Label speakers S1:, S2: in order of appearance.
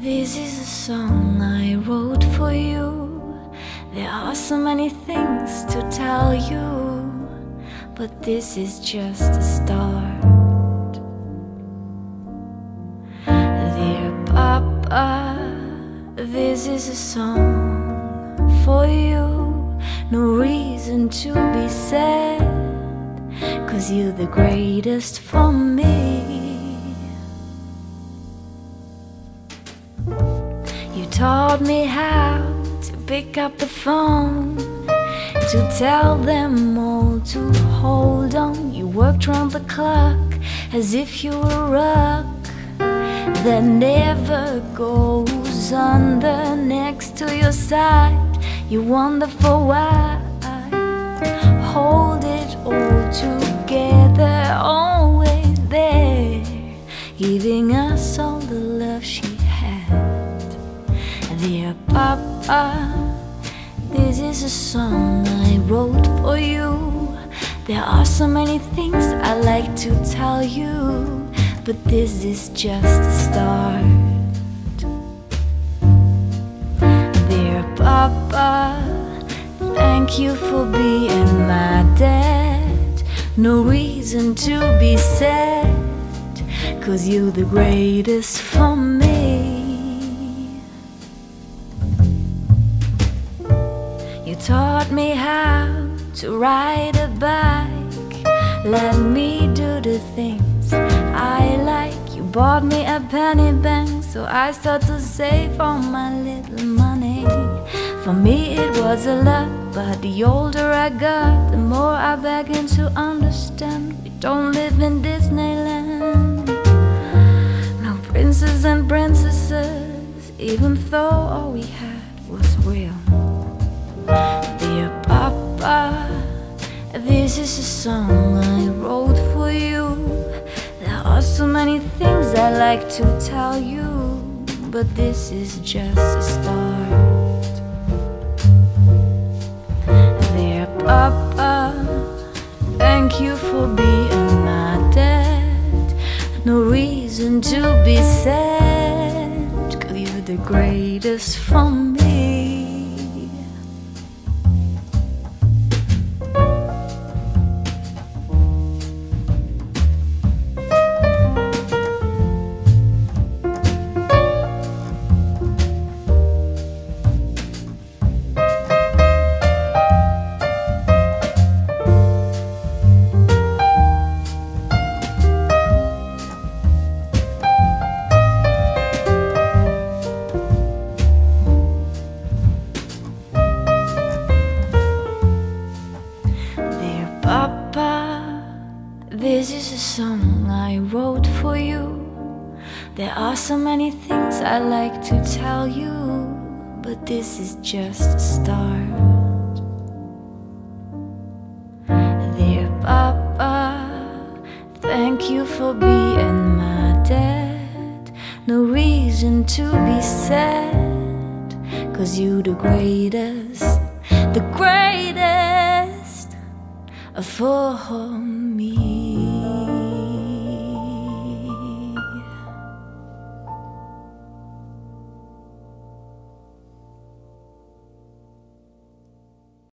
S1: This is a song I wrote for you. There are so many things to tell you, but this is just the start. Dear Papa, this is a song for you. No reason to be sad, 'cause you're the greatest for me. You taught me how to pick up the phone, to tell them all to hold on. You worked round the clock as if you were a rock that never goes under. Next to your side, your wonderful wife, hold it all together, always there, giving us all the love she had. Dear Papa, this is a song I wrote for you. There are so many things I like to tell you, but this is just the start. Dear Papa, thank you for being my dad. No reason to be sad, 'cause you're the greatest for me. You taught me how to ride a bike, let me do the things I like. You bought me a penny bank, so I start to save all my little money. For me it was a lot, but the older I got, the more I began to understand. We don't live in Disneyland, no princes and princesses, even though all we had was real. Dear Papa, this is a song I wrote for you. There are so many things I like to tell you, but this is just a start. Dear Papa, thank you for being my dad. No reason to be sad, 'cause you're the greatest for me. This is a song I wrote for you. There are so many things I like to tell you, but this is just a start. Dear Papa, thank you for being my dad. No reason to be sad, 'cause you're the greatest for me.